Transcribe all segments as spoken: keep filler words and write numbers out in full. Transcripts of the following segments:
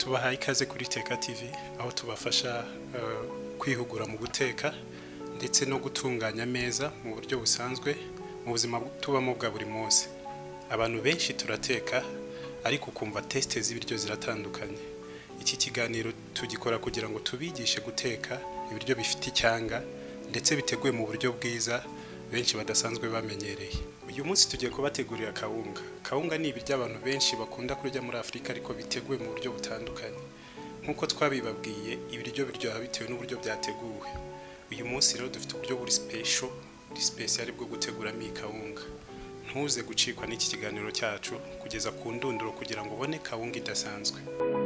tubahaye ikaze kuri Teka T V aho tubafasha uh, kwihugura mu guteka ndetse no gutunganya ameza mu buryo busanzwe mu buzima tubamo bwa buri munsi. Abantu benshi turateka ariko kumva teste z'ibiryo ziratandukanye. Iki kiganiro tugikora kugira ngo tubigishe guteka ibiryo bifite icyanga ndetse biteguye mu buryo bwiza benshi badasanzwe bamenyereye. Uyu munsi tugiye kubategurira kawunga. Kawunga ni ibiryo abantu benshi bakunda kurya muri Afrika ariko biteguye mu buryo butandukanye. Nkuko twabibabwiye ibiryo biryoha bitewe n'uburyo byateguwe. Uyu munsi rero dufite uburyo buri special, buri special bwo guteguramo ikawunga. Ntuze gucikwa n'iki kiganiro cyacu kugeza ku ndunduro kugira ngo ubone kawunga idasanzwe.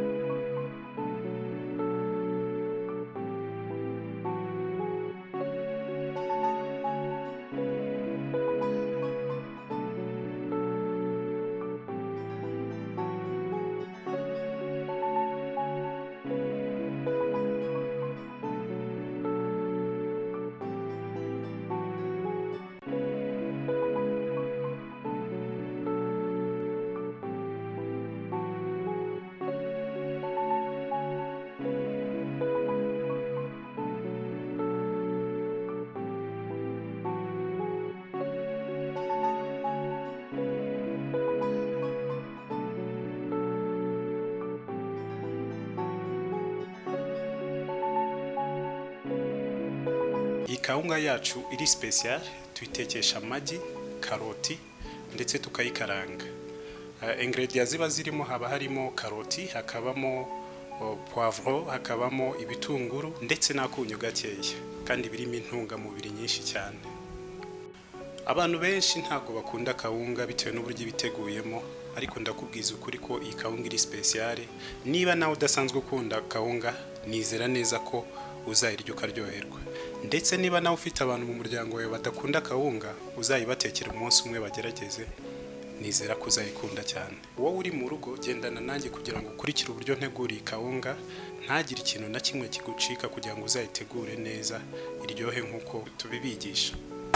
Ikawunga yacu iri special tuitekesha amagi, karoti ndetse tukayikaranga. Uh, ingredients ziba zirimo haba harimo karoti, hakabamo uh, poivro, hakabamo ibitunguru ndetse n'akunyu gakeya kandi birimo intungamubiri nyinshi cyane. Abantu benshi ntago bakunda kawunga bitewe n'uburyo biteguyemo, ariko ndakubwiza ukuri ko iyi kawunga iri special. Niba nawe udasanzwe ukunda kawunga, nizera neza ko uzayirya ukaryoherwa. Ndetse niba nawe ufite abantu mu muryango wawe badakunda kawunga, uzayibatekera umunsi umwe bagerageze, nizera ko uzayikunda cyane. Wowe uri mu rugo gendana nanjye kugira ngo ukurikire uburyo nteguriye kawunga, ntagire ikintu na kimwe kigucika kugira ngo uzayitegure neza iryohe nkuko tubibigisha.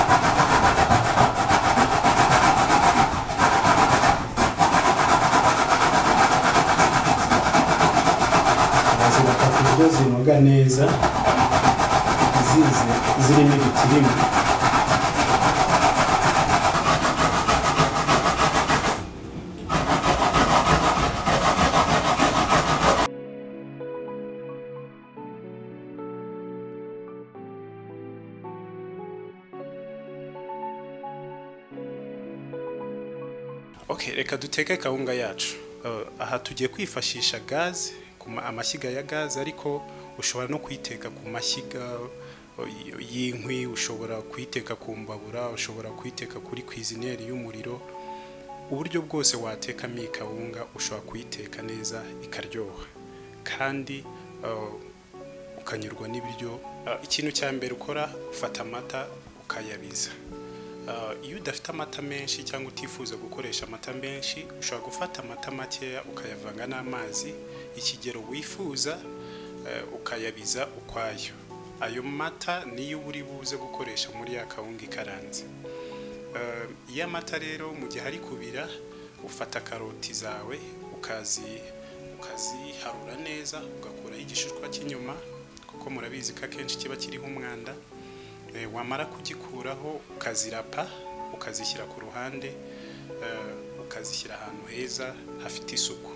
Ibiryo zinoga neza zize zirimo ibitirimo. Okay, reka duteke kawunga yacu. Uh, aha tugiye kwifashisha gaz, kuma amashyiga ya gaz, ariko ushobora no kuyiteka ku mashyiga y'inkwi, ushobora kuyiteka ku mbabura, ushobora kuyiteka kuri cuisiniere y'umuriro. Uburyo bwose watekamo ikawunga ushobora kuyiteka neza ikaryoha kandi uh, ukanyurwa n'ibiryo. Uh, ikintu cya mbere ukora, ufata amata ukayabiza. Uh, iyo udafite amata menshi cyangwa utifuza gukoresha amata menshi, ushobora gufata amata makeya ukayavanga n'amazi ikigero wifuza, uh, ukayabiza ukwayo. Ayo mata niyo uri buze gukoresha muri ya kawunga ikaranze. Uh, iya mata rero mu gihe hari kubira, ufata karoti zawe ukazi ukaziharura neza, ugakuraho igishishwa cy'inyuma kuko murabizi ko akenshi kiba kiriho umwanda. E, wamara kugikuraho ukazirapa, ukazishyira ku ruhande, uh, ukazishyira ahantu heza hafite isuku.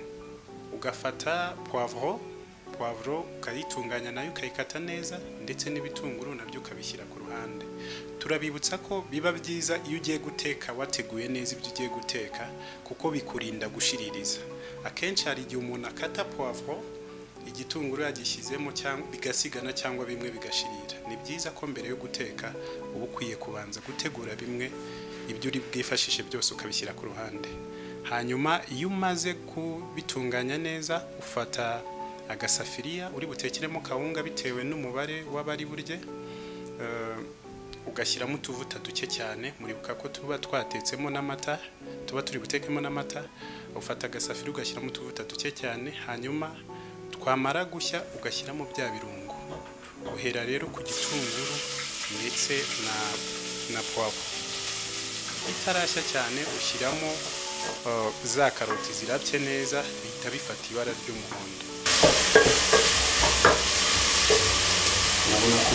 Ugafata poivro, poivro ukayitunganya nayo ukayikata neza, ndetse n'ibitunguru nabyo ukabishyira ku ruhande. Turabibutsa ko biba byiza iyo ugiye guteka wateguye neza ibyo ugiye guteka kuko bikurinda gushiririza. Akenshi hari igihe umuntu akata poivro, igitunguru yagishyizemo cyangwa bigasigana cyangwa bimwe bigashirira. Ni byiza ko mbere yo guteka uba ukwiye kubanza gutegura bimwe, ibyo uri bwifashishe byose ukabishyira ku ruhande. Hanyuma iyo umaze kubitunganya neza, ufata agasafiriya uri butekeremo kawunga bitewe n'umubare w'abari burye, uh, ugashyiramo utuvuta duke cyane. Muribuka ko tuba twatetsemo n'amata, tuba turi butekemo n'amata. Ufata agasafiriya ugashyiramo utuvuta duke cyane, hanyuma twamara gushya ugashyiramo bya birungo. Uhera rero ku gitunguru ndetse na na poivre. Itarashya cyane ushyiramo uh, za karoti zirabye neza, bihita bifata ibara ry'umuhondo.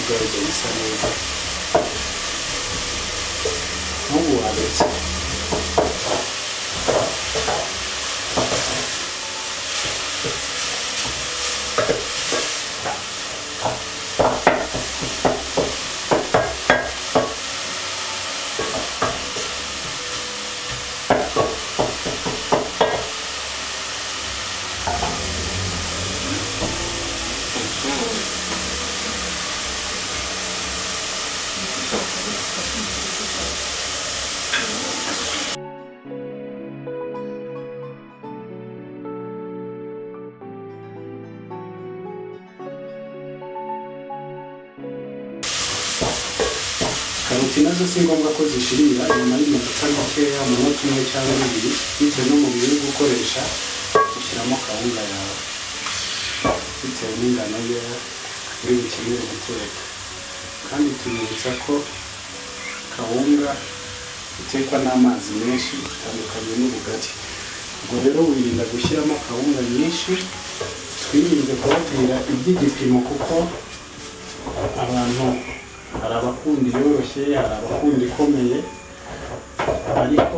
ubwaryo bisa neza n'ubu waretse karoti nazo si ngombwa ko zishirira nyuma y'iminota mikeya umunota umwe cyangwa ibiri bitewe n'umubiri uri gukoresha ushyiramo kawunga yawe bitewe n'ingano ye uri bukenere guteka kandi tubibutsa ko kawunga itekwa n'amazi menshi bitandukanye n'ubugari ubwo rero wirinda gushyiramo kawunga nyinshi twirinde kubabwira iby'igipimo kuko abantu hari abakunda yoroshye hari abakunda ikomeye ariko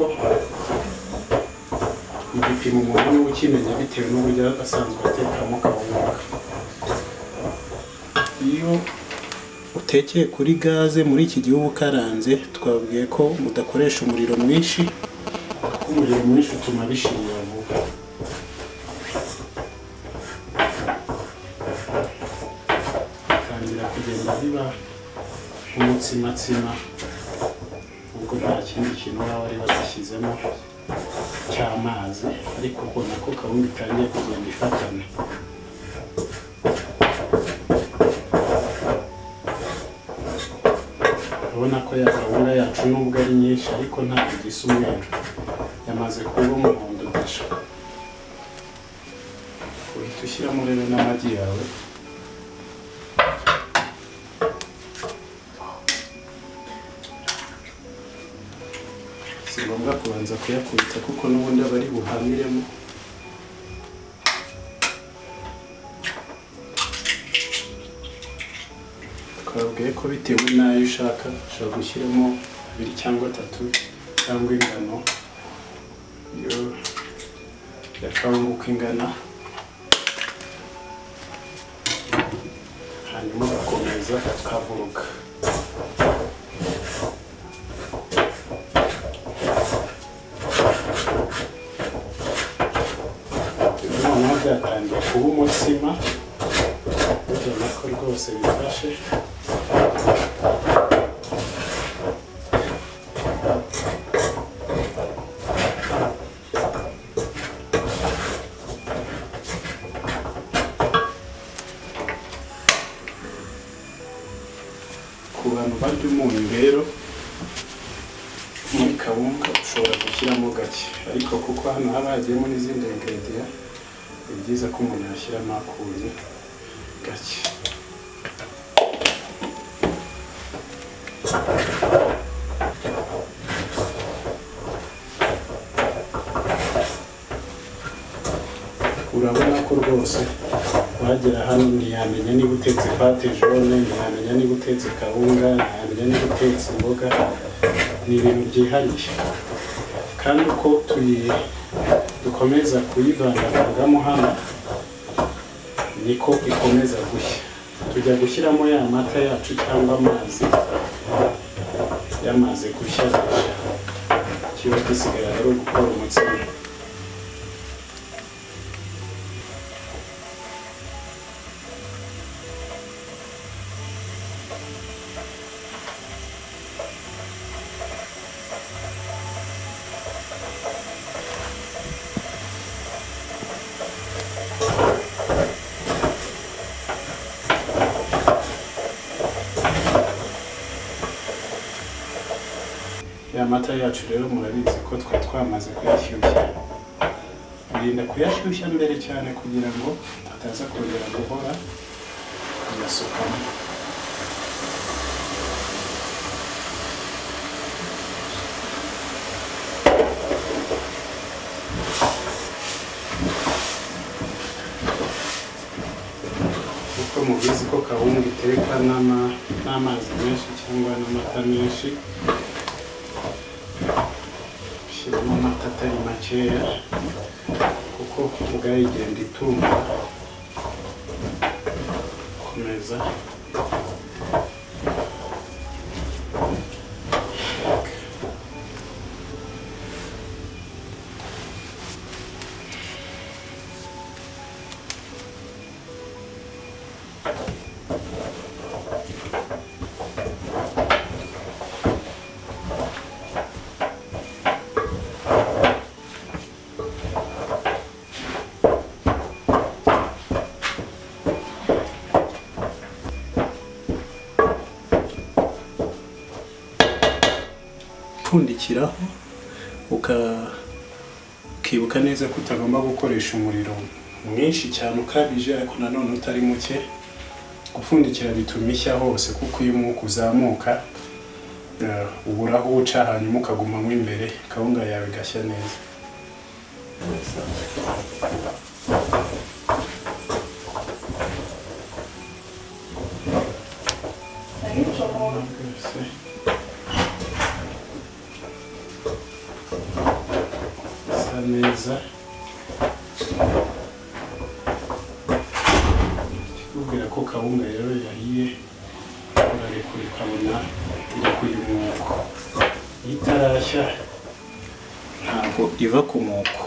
igipimo umuntu niwe ukimenya bitewe n'uburyo asanzwe atekamo kawunga iyo utekeye kuri gaze muri iki gihugu ukaranze twabwiye ko mudakoresha umuriro mwinshi kuko umuriro mwinshi utuma bishirira vuba bitangira kugenda biba umutsimatsima ubwo nta kindi kintu waba wari wazishyizemo cy'amazi ariko ubona ko kawunga itangiye kugenda ifatana urabona ko ya kawunga yacu nubwo ari nyinshi ariko ntabwo igisa umweru yamaze kuba umuhondo desha uhita ushyiramo rero n'amagi yawe si ngombwa kubanza kuyakubita kuko n'ubundi aba ari buhamiremo twabwiye ko bitewe n'ayo ushaka ushobora gushyiramo abiri cyangwa atatu cyangwa ingano iyo yakawunga uko ingana hanyuma ugakomeza ukavuruga noneho byatangiye kuba umutsima ubona ko rwose bifashe ku bantu barya umunyu rero muri kawunga ushobora gushyiramo gake ariko kuko hano haba hagiyemo n'izindi ingredient ni byiza ko umuntu yashyiramo akunye gake urabona ko rwose wagera hano ntiyamenya niba utetse pate jaune ntiyamenya niba utetse kawunga ntiyamenya niba utetse imboga ni ibintu byihariye kandi uko dukomeza kuyivangavangamo hano niko ikomeza gushya tujya gushyiramo ya mata yacu cyangwa amazi yamaze gushya kiba gisigaye ari ugukora umutsima ya mata yacu rero murabizi ko twa twamaze kuyashyushya birinda kuyashyushya mbere cyane kugira ngo ataza kongera guhora kuyasukamo ko mubizi ko kawunga iteka n'amazi menshi cyangwa n'amata menshi. Ushyiramo amata atari makeya kuko ubwayo igenda itumba. Komeza pfundikiraho ukibuka neza ko utagomba gukoresha umuriro mwinshi cyane ukabije ariko nanone utari muke. Gupfundikira bituma ishya hose kuko iyo umwuka uzamuka ubura aho uca hanyuma ukagumamo imbere kawunga yawe igashya neza. Neza kubwira ko kawunga rero yahiye urarekura ukabona irakuye umwuko. Itarashya ntabwo iva ku mwuko.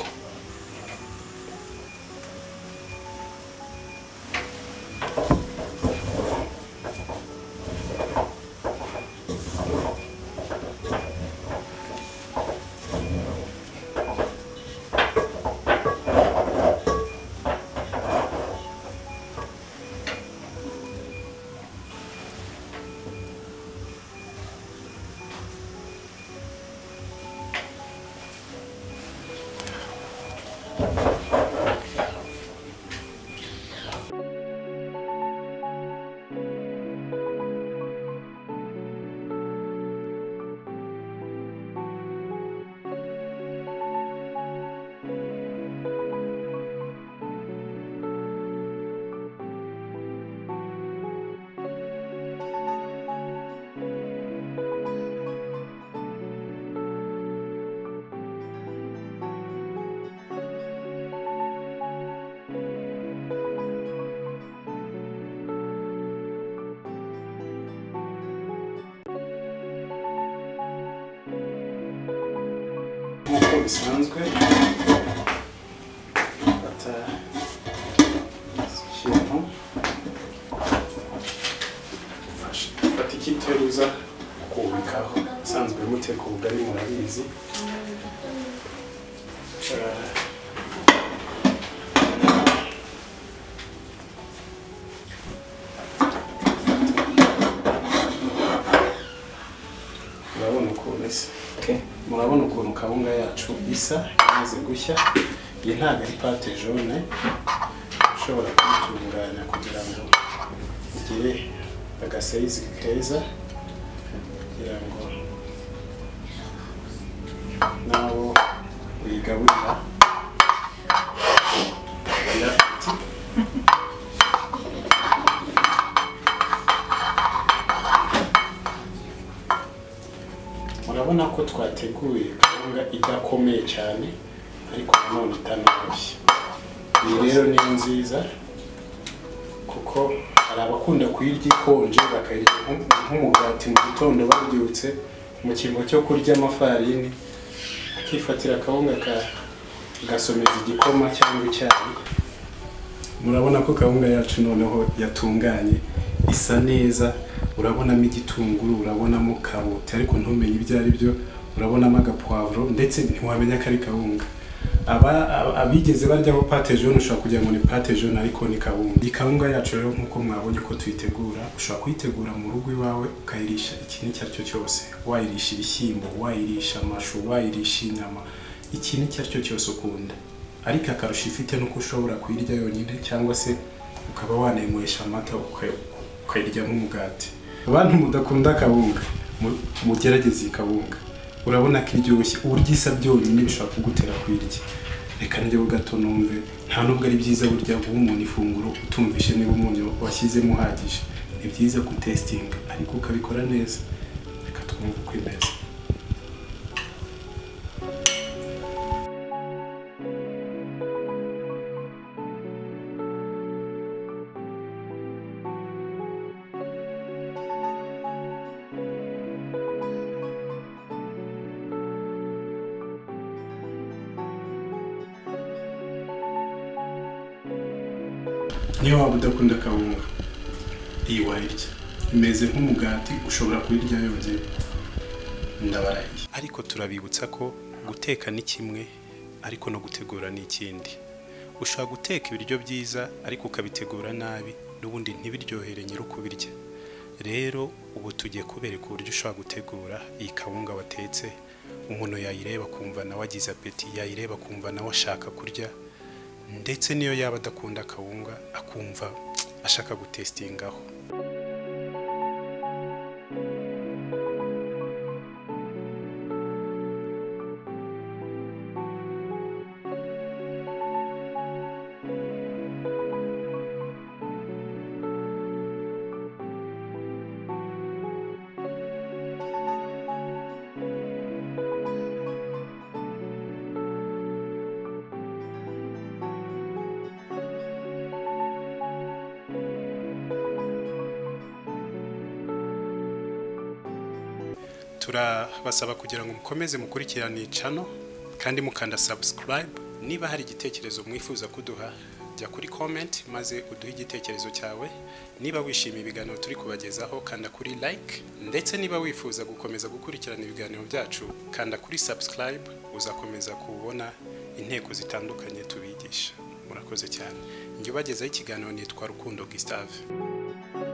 Nk'uko bisanzwe fata ikintu fata ikiteruza kubikaho. Usanzwe muteka ubugari murabizi. Urabona ukuntu isa. Murabona ukuntu kawunga yacu isa imaze gushya. Iyi ntabwo ari pate jaune, ushobora kuyitunganya kugira ngo igire agasayizi keza kugira ngo nabo uyigaburira irafite. Murabona ko twateguye kawunga idakomeye cyane ariko nanone itanoroshye. Iyi rero ni nziza kuko hari abakunda kuyirya ikonje bakayirya nk'umugati mu gitondo babyutse mu cyimbo cyo kurya amafarini, akifatira kawunga gasomeza igikoma cyangwa icyayi. Murabona ko kawunga yacu noneho yatunganye isa neza. Urabonamo igitunguru, urabonamo karoti ariko ntumenye ibyo ari byo, urabonamo agapoivro ndetse ntiwamenya ko ari kawunga. Aba abigeze baryaho pate jaune ushobora kugira ngo ni pate jaune ariko ni kawunga. Iyi kawunga yacu rero nkuko mwabonye ko tuyitegura, ushobora kuyitegura mu rugo iwawe ukayirisha ikintu icyo ari cyo cyose. Wayirisha ibishyimbo, wayirisha amashu, wayirisha inyama, ikintu icyo ari cyo cyose ukunda. Ariko akarusha ifite nuko ushobora kuyirya yonyine cyangwa se ukaba wanayinywesha amata ukayirya nk'umugati. Abantu mudakunda kawunga mugerageze kawunga. Urabona ko iryoshye, uburyo isa byonyine bishobora kugutera kuyirya. reka njyewe gato numve nta nubwo ari byiza burya guha umuntu ifunguro utumvishe niba umunyu washyizemo uhagije ni byiza ku testing ariko ukabikora neza reka twumve uko imeze niyo waba udakunda kawunga iyi wayirya imeze nk'umugati ushobora kuyirya yongeye ndabarahiye ariko turabibutsa ko guteka ni kimwe ariko no gutegura ni ikindi ushobora guteka ibiryo byiza ariko ukabitegura nabi n'ubundi ntibiryohere nyir'ukubirya rero ubu tugiye kubereka uburyo ushobora gutegura iyi kawunga watetse umuntu yayireba kumva nawe agize apeti yayireba kumva nawe ashaka kurya ndetse niyo yaba adakunda kawunga akumva ashaka gutestingaho turabasaba kugira ngo mukomeze mukurikirane channel kandi mukanda subscribe niba hari igitekerezo mwifuza kuduha jya kuri comment maze uduhe igitekerezo cyawe niba wishimiye ibiganiro turi kubagezaho kanda kuri like ndetse niba wifuza gukomeza gukurikirana ibiganiro byacu kanda kuri subscribe uzakomeza kubona intego zitandukanye tubigisha murakoze cyane njye bagezaho ikiganiro nitwa Rukundo Gustave.